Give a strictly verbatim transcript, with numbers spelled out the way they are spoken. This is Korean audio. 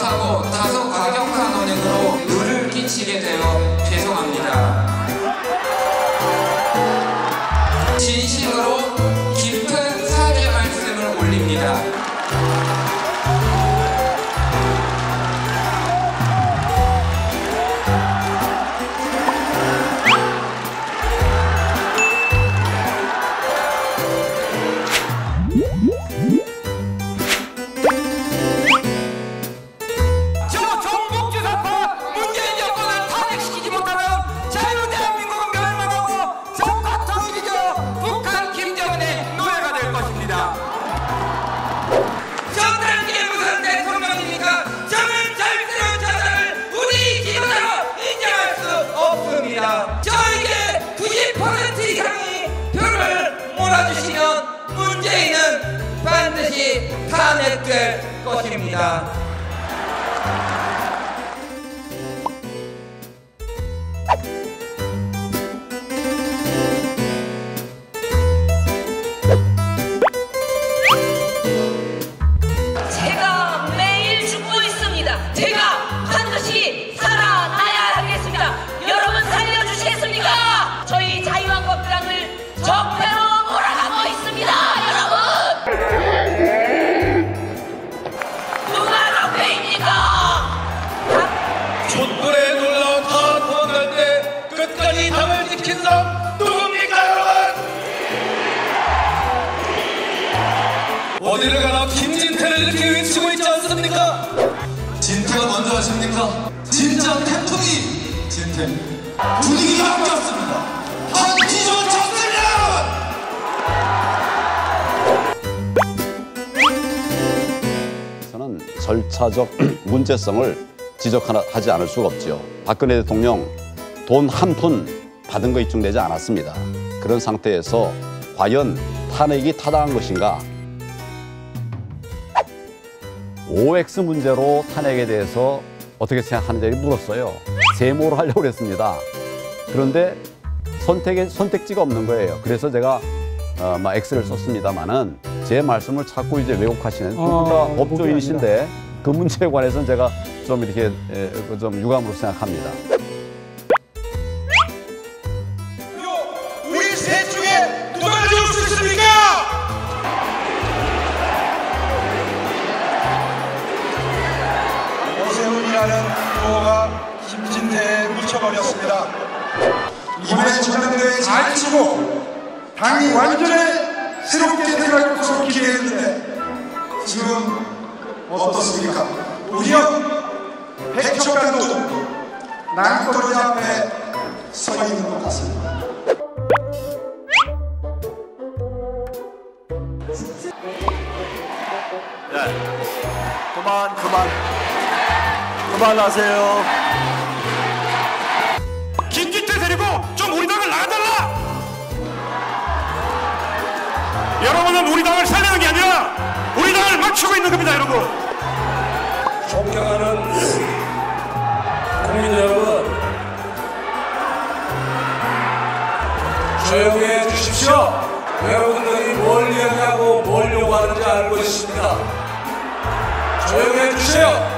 못하고 다소 과격한 언행으로 누를 끼치게 되어 죄송합니다. 진심으로 깊은 사죄 말씀을 올립니다. 저에게 구십 퍼센트 이상의 표를 몰아주시면 문재인은 반드시 탄핵될 것입니다. 제가 매일 죽고 있습니다. 제가 반드시 살아나야 하겠습니다. 여러분 살려주시겠습니까? 저희 자유한국당을 적폐로 몰아가고 있습니다. 여러분! 누가 적폐입니까? 촛불에 놀러 다 도망갈 때 끝까지 당을 지킨 사람 누굽니까 여러분? 어디를 가나 김진태를 이렇게 외치고 있지 않습니까? 진태가 먼저 하십니까? 진짜 태풍이 진태 분위기가 바뀌었습니다. 한 기존 쳤습니다. 저는 절차적 문제성을 지적하지 않을 수가 없죠. 박근혜 대통령 돈 한 푼 받은 거 입증되지 않았습니다. 그런 상태에서 과연 탄핵이 타당한 것인가? 오엑스 문제로 탄핵에 대해서 어떻게 생각하는지 물었어요. 세모로 하려고 했습니다. 그런데 선택에, 선택지가 없는 거예요. 그래서 제가 어, 막 X를 썼습니다만은 제 말씀을 자꾸 이제 왜곡하시는 두 분 다 아, 법조인이신데 그 문제에 관해서는 제가 좀 이렇게 에, 좀 유감으로 생각합니다. 우리 셋 중에 누가 가져올 수 있습니까? 오세훈이라는 후보가 김진태에 묻혀버렸습니다. 이번에 전당대회에 잘 치고 당이 완전히 새롭게 태어날 것으로 기대했는데 지금 어떻습니까? 오히려 백척간도 낭떠러지 앞에 서 있는 것 같습니다. 네. 그만 그만 그만하세요. 김진태 데리고 좀 우리 당을 나가달라. 여러분은 우리 당을 살리는 게 아니라 우리 당을 맞추고 있는 겁니다, 여러분. 존경하는 국민 여러분, 조용히 해 주십시오. 여러분들이 뭘 이야기하고 뭘 요구하는지 알고 있습니다. 조용히 해 주세요.